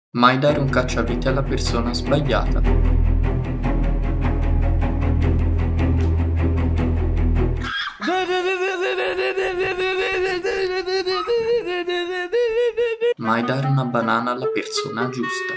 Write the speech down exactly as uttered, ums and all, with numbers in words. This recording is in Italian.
Mai dare un cacciavite alla persona sbagliata. Mai dare una banana alla persona giusta.